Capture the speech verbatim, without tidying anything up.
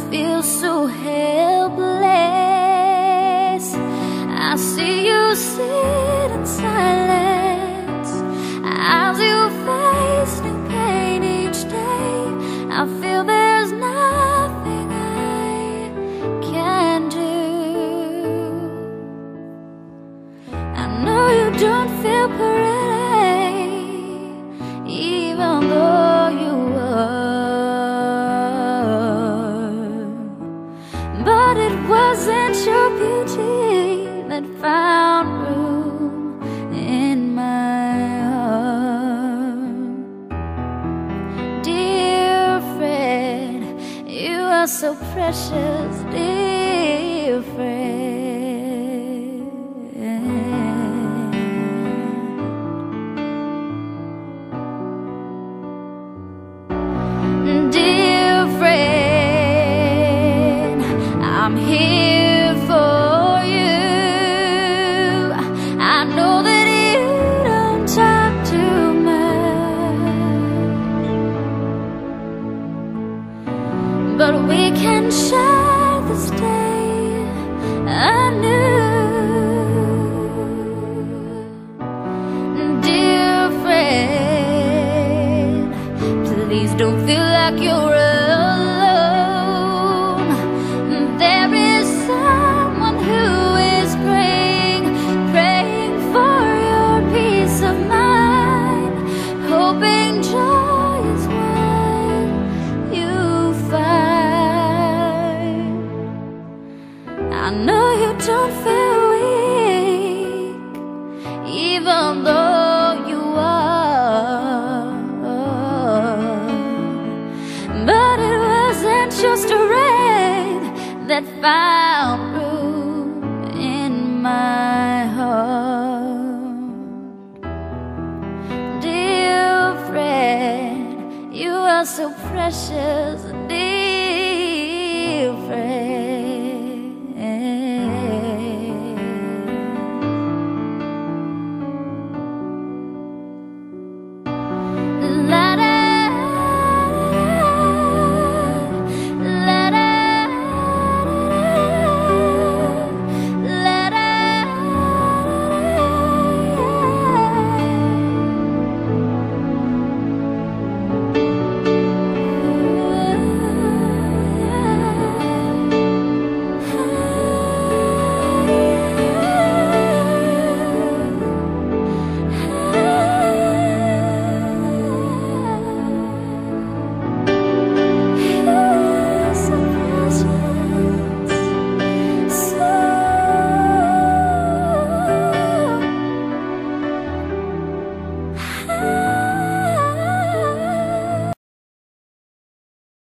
feel so helpless. I see you sit in silence as you face new pain each day. I feel there's nothing I can do. I know you don't feel pretty, even though you are. But it wasn't your beauty that found room in my heart. Dear friend, you are so precious, dear friend. Dear friend, I'm here for you. I know that you don't talk too much, but we can share this day anew. Dear friend, please don't feel like you're alone. There is someone who is praying, praying for your peace of mind, hoping joy is what you find. I know you don't feel weak, even though you are. But it wasn't just a rain that found room in my heart. Dear friend, you are so precious,